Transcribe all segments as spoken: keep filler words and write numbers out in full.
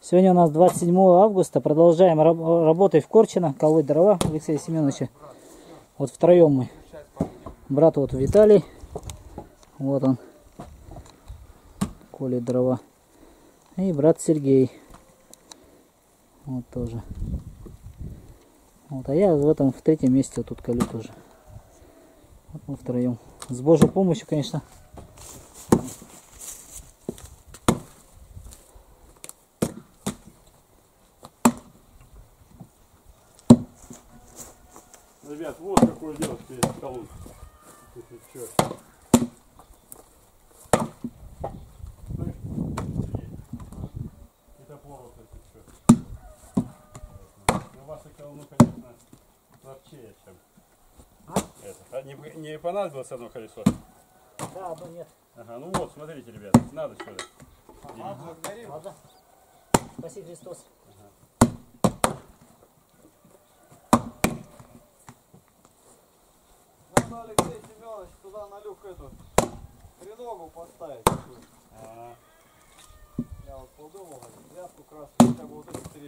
Сегодня у нас двадцать седьмое августа. Продолжаем раб работать в Корчино, колоть дрова Алексея Семеновича. Вот втроем мы. Брат вот Виталий. Вот он. Колет дрова. И брат Сергей. Вот тоже. Вот, а я в этом в третьем месте вот тут колю тоже. Вот мы втроем. С Божьей помощью, конечно. Ребят, вот какое дело теперь колоть. Это плохо, если что. У вас колону, конечно, ловчее, чем а? это. А не, не понадобилось одно колесо? Да, одно нет. Ага, ну вот, смотрите, ребят, надо сюда. Ага, ладно. Спаси Христос. Надо, Алексей Семенович, туда на люк эту треногу поставить. А, Я вот подумал, тряпку красную, хотя бы вот эти три.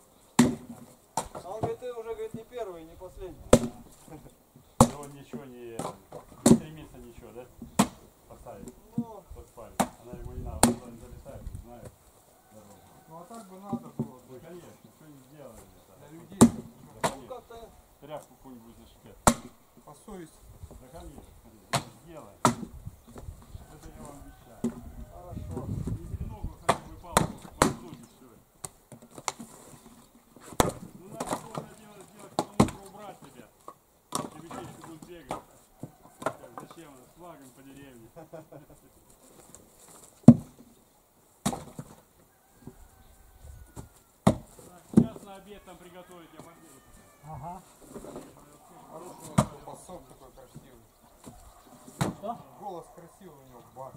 А он говорит, ты уже, говорит, не первый, не последний. и он ничего не, не стремится ничего, да? Поставить Ну, под спальню. Она ему не надо, он туда не залетает, не знает дорогу. ну а так бы надо было. Ну конечно, что не сделали Для это. людей. Да, Ну конечно. как-то Тряпку какую-нибудь зашипят. по совести. Да конечно, смотрите, сделаем. Это я вам обещаю. Хорошо. Не треногу, хотя бы палку подсунуть и все. Ну надо было делать, сделать, полностью убрать, ребят. Ребятишки будут бегать. Так, зачем? С флагом по деревне. Так, сейчас на обед там приготовить, я поделаю. Ага. Хороший басок такой красивый. Что? Голос красивый у него, бас.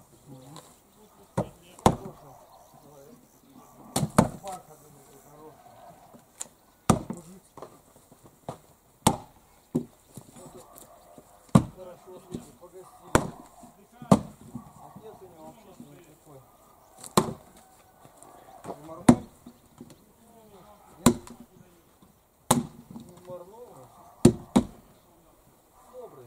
Хорошо, слушай, погостили. Отец у него вообще не такой. Не морной? Нет? Не морной? Добрый.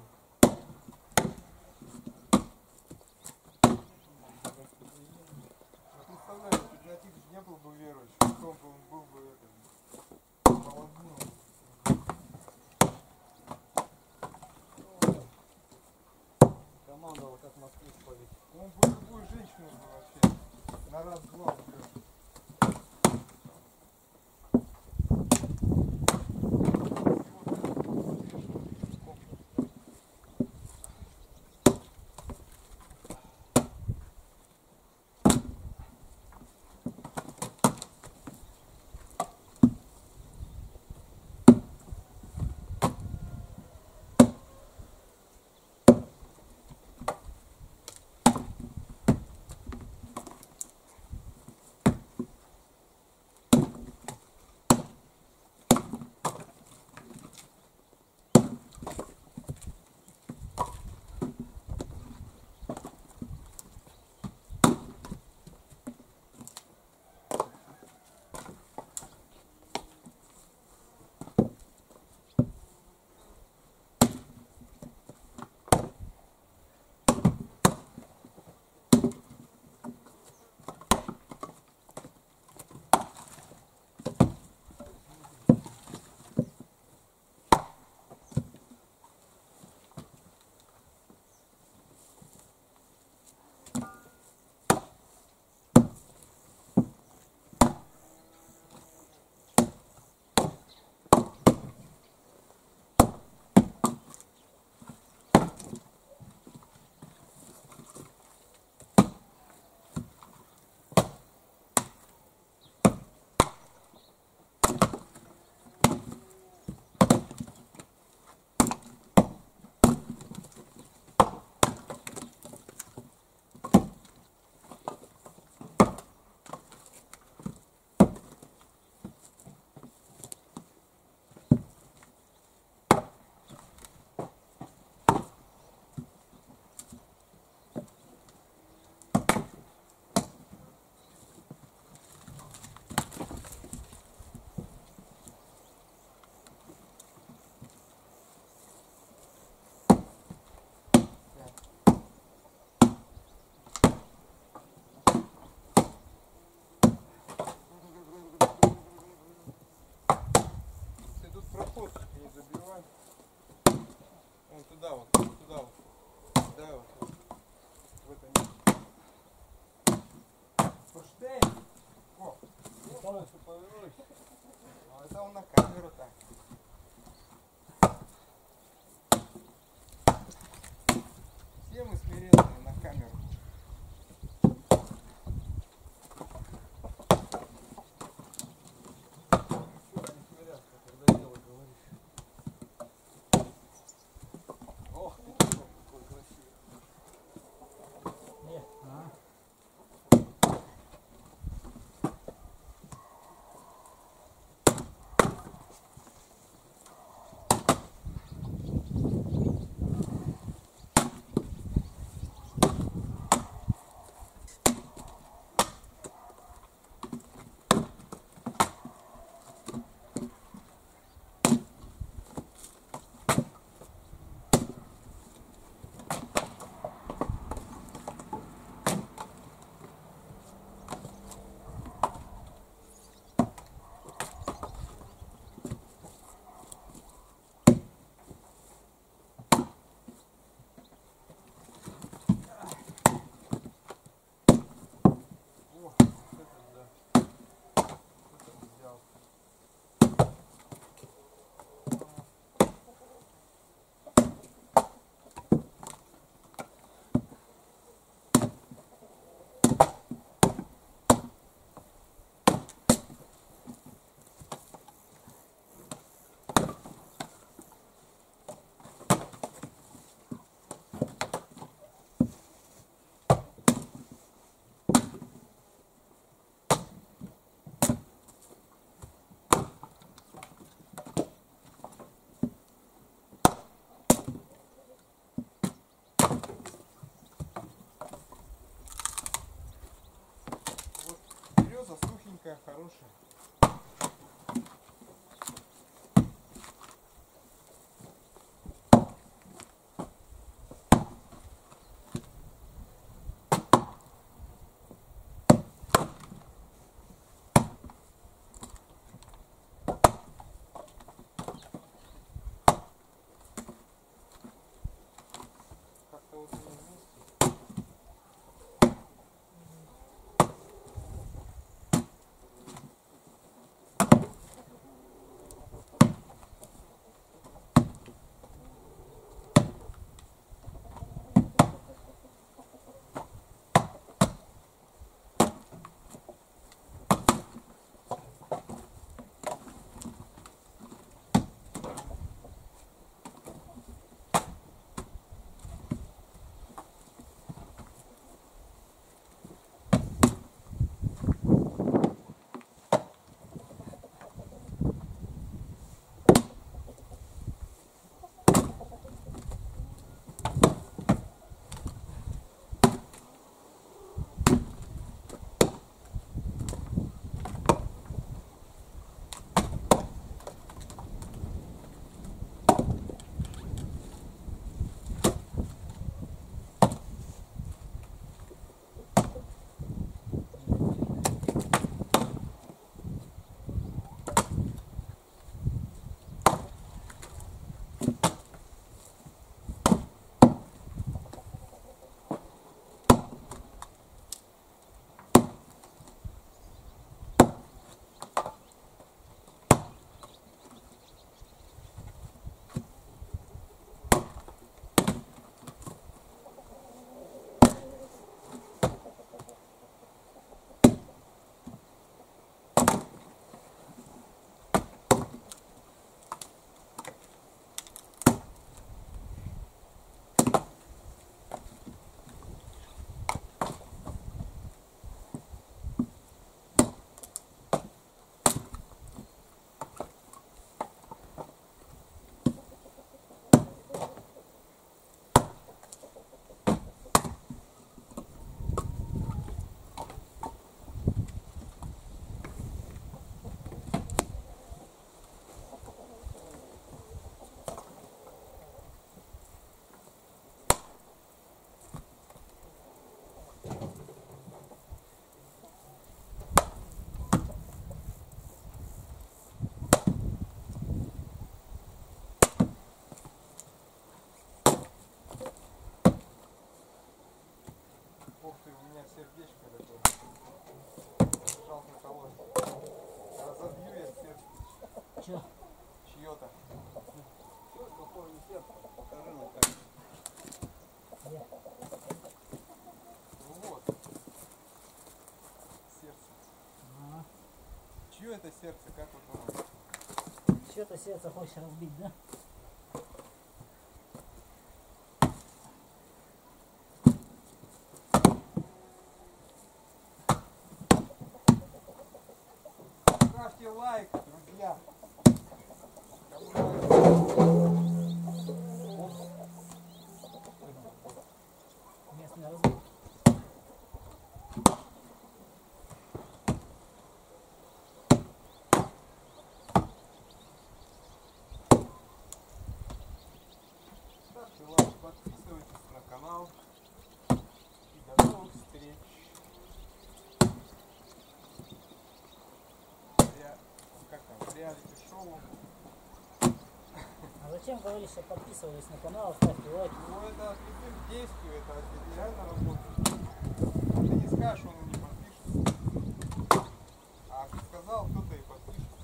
Я представляю, если бы Игнатьевич не был бы верующим, то он был, был бы это, молодым. Командовал, как Москву спалить. Он бы любую женщину бы вообще на раз-два убил. Вон туда вот, туда вот. Да, вот. В это место. Форштейн. О, полностью повернулись. А это он на камеру так. Все мы смиренные на камеру. Все, не смиряться, когда дело говоришь. Ох ты, какой красивый. Нет, а. О, вот это да. Вот это взял. Вот береза сухенькая, хорошая. Как-то вот они вместе. сердечко такое. Жалко кого. Разобью я сердце. Че? Чье-то. Все, какое не сердце. Покажи на камеру. Где? Ну вот. Сердце. Ага. Чье это сердце? Как вы думаете? Че-то сердце хочешь разбить, да? Ставьте лайк, друзья. Местный разбит. Ставьте лайк, подписывайтесь на канал. И до новых встреч. Я, как там, реалити-шоу. А зачем говоришь, что подписывались на канал, ставьте лайки? Ну это от любых действий, это реально работает. Ты не скажешь, он и не подпишется. А ты сказал, кто-то и подпишется.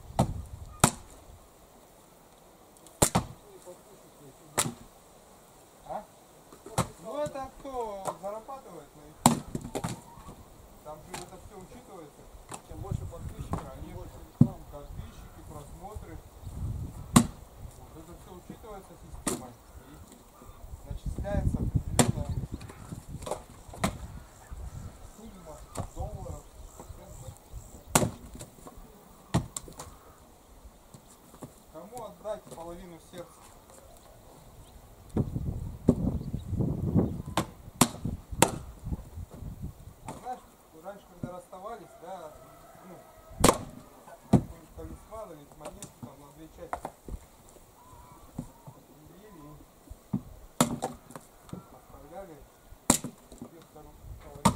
А? Ну это кто зарабатывает на их? Там же это все учитывается. Чем больше подписчиков, они больше подписчики, просмотры. Вот это все учитывается системой. И начисляется определенная сумма долларов. Кому отдать половину сердца? Знаешь, раньше, когда расставались, да, ну, какой-нибудь талисман или монетку там на две части делили и оставляли себе вторую половину.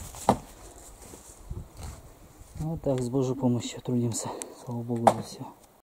Вот так, с Божьей помощью трудимся. Слава Богу за все.